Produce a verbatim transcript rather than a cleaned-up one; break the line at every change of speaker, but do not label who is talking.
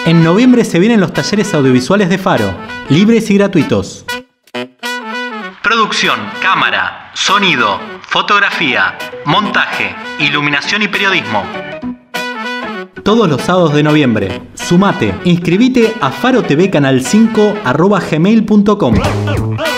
En noviembre se vienen los talleres audiovisuales de Faro, libres y gratuitos. Producción, cámara, sonido, fotografía, montaje, iluminación y periodismo. Todos los sábados de noviembre. Sumate. Inscribite a faro t v canal cinco arroba gmail punto com.